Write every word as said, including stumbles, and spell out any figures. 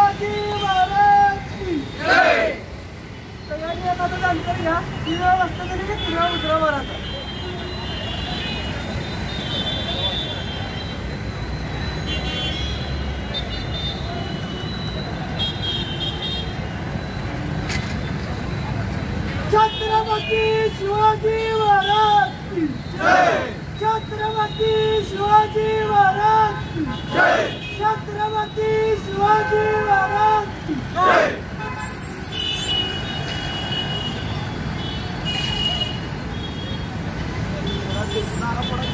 शिवाजी महाराज की जय। सगळ्यांनी आता जानकारी घ्या. तिला वाजता तरी की तिला उतरा मारायचा. छत्रपती शिवाजी महाराज की जय. छत्रपती शिवाजी महाराज की जय. छत्रपती शिवाजी महाराज की जय. नारा पड़ा